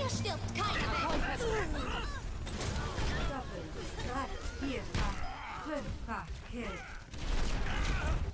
Hier stirbt keiner. Doppelt, 3, 4-fach, 5-fach Kill.